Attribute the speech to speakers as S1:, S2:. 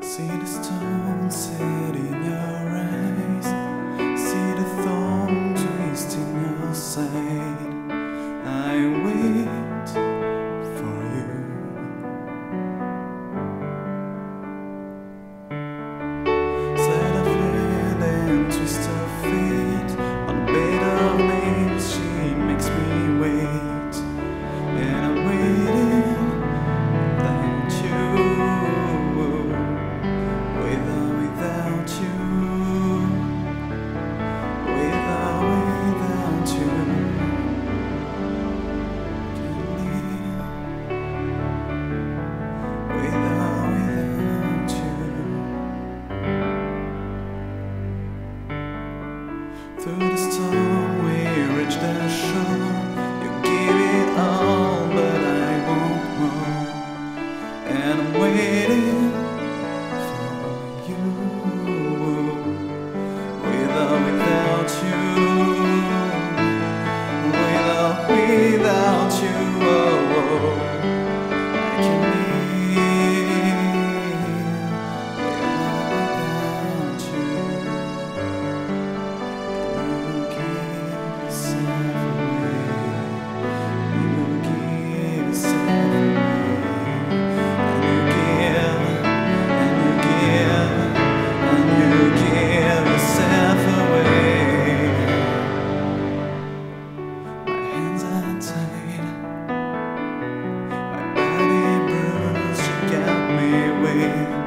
S1: See the stone set in your eyes, see the thorn twist in your side. I wait for you. Side of head and twist of fate, on bed of names she makes me wait, and I'm waiting without you. Through the storm we reach the shore. You give it all, but I want more, and I'm waiting for you. Without you, without you, I can live without you. My body bruised, you got me away.